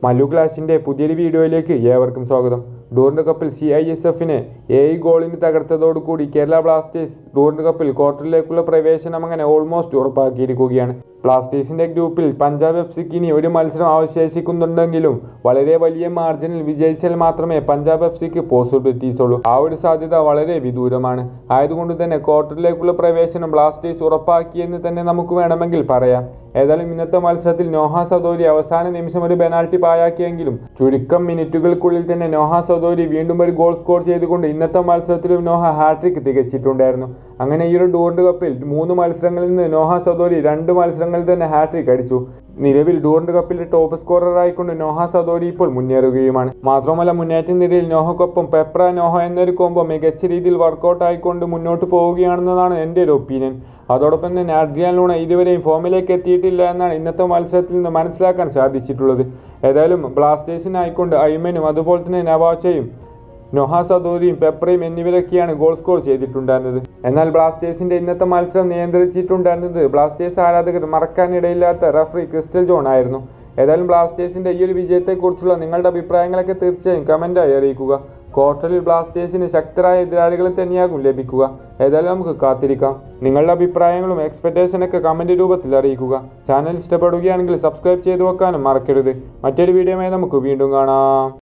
മല്ലു ക്ലാഷിൻ്റെ പുതിയൊരു വീഡിയോയിലേക്ക് ഏവർക്കും സ്വാഗതം. ഡൂറന്റ് കപ്പിൽ CISFനെ 7 ഗോളിന് തകർത്തതോടുകൂടി കേരള ബ്ലാസ്റ്റേഴ്സ് ഡൂറന്റ് കപ്പിൽ ക്വാർട്ടറിലേക്കുള്ള പ്രവേശനം അങ്ങനെ ഓൾമോസ്റ്റ് ഉറപ്പാക്കിയിരിക്കുകയാണ്. ബ്ലാസ്റ്റേഴ്സിൻ്റെ ഗ്രൂപ്പിൽ പഞ്ചാബ് FCക്ക് ഇനി ഒരു മത്സരം അവശേഷിക്കുന്നുണ്ടെങ്കിലും വളരെ വലിയ മാർജിനിൽ വിജയിച്ചാൽ മാത്രമേ പഞ്ചാബ് FCക്ക് പോസിബിലിറ്റീസ് ഉള്ളൂ. ആ ഒരു സാധ്യത വളരെ വിദൂരമാണ്. ആയതുകൊണ്ട് തന്നെ ക്വാർട്ടറിലേക്കുള്ള പ്രവേശനം ബ്ലാസ്റ്റേഴ്സ് ഉറപ്പാക്കിയെന്ന് തന്നെ നമുക്ക് വേണമെങ്കിൽ പറയാം. ഏതായാലും ഇന്നത്തെ മത്സരത്തിൽ നോഹ സദോരി അവസാന നിമിഷം ഒരു പെനാൽറ്റി പാഴാക്കിയെങ്കിലും ചുരുക്കം മിനിറ്റുകൾക്കുള്ളിൽ തന്നെ നോഹ സദോരി വീണ്ടും ഒരു ഗോൾ സ്കോർ ചെയ്തുകൊണ്ട് ഇന്നത്തെ മത്സരത്തിലും നോഹ ഹാട്രിക് തികച്ചിട്ടുണ്ടായിരുന്നു. അങ്ങനെ ഈ ഒരു ഡൂറന്റ് കപ്പിൽ 3 മത്സരങ്ങളിൽ നിന്ന് നോഹ സദോരി 2 മത്സരങ്ങളിൽ തന്നെ ഹാട്രിക് അടിച്ചു. നിലവിൽ ഡൂറന്റ് കപ്പിലെ ടോപ്പ് സ്കോററായിക്കൊണ്ട് നോഹ സദോരി ഇപ്പോൾ മുന്നേറുകയുമാണ്. മാത്രമല്ല മുന്നേറ്റ നിരയിൽ നോഹക്കൊപ്പം പെപ്ര നോഹ എന്നൊരു കോംബോ മികച്ച രീതിയിൽ വർക്കൗട്ട് ആയിക്കൊണ്ട് മുന്നോട്ട് പോവുകയാണെന്നതാണ് എൻ്റെ ഒരു ഒപ്പീനിയൻ. അതോടൊപ്പം തന്നെ അഡ്രിയാൻ ലൂണ ഇതുവരെയും ഫോമിലേക്ക് എത്തിയിട്ടില്ല എന്നാണ് ഇന്നത്തെ മത്സരത്തിൽ നിന്ന് മനസ്സിലാക്കാൻ സാധിച്ചിട്ടുള്ളത്. ഏതായാലും ബ്ലാസ്റ്റേഴ്സിനായിക്കൊണ്ട് ഐമനും അതുപോലെ തന്നെ നവാച്ചയും നോഹ സദോരിയും പെപ്രയും എന്നിവരൊക്കെയാണ് ഗോൾ സ്കോർ ചെയ്തിട്ടുണ്ടായിരുന്നത്. എന്നാൽ ബ്ലാസ്റ്റേഴ്സിൻ്റെ ഇന്നത്തെ മത്സരം നിയന്ത്രിച്ചിട്ടുണ്ടായിരുന്നത് ബ്ലാസ്റ്റേഴ്സ് ആരാധകർ മറക്കാനിടയില്ലാത്ത റഫറി ക്രിസ്റ്റൽ ജോൺ ആയിരുന്നു. ഏതായാലും ബ്ലാസ്റ്റേഴ്സിൻ്റെ ഈ ഒരു വിജയത്തെക്കുറിച്ചുള്ള നിങ്ങളുടെ അഭിപ്രായങ്ങളൊക്കെ തീർച്ചയായും കമൻറ്റായി അറിയിക്കുക. ക്വാർട്ടറിൽ ബ്ലാസ്റ്റേഴ്സിന് ശക്തരായ എതിരാളികളെ തന്നെയാകും ലഭിക്കുക. ഏതായാലും നമുക്ക് കാത്തിരിക്കാം. നിങ്ങളുടെ അഭിപ്രായങ്ങളും എക്സ്പെക്റ്റേഷനൊക്കെ കമൻറ്റ് രൂപത്തിൽ അറിയിക്കുക. ചാനൽ ഇഷ്ടപ്പെടുകയാണെങ്കിൽ സബ്സ്ക്രൈബ് ചെയ്തു വെക്കാനും മറക്കരുത്. മറ്റൊരു വീഡിയോയുമായി നമുക്ക് വീണ്ടും കാണാം.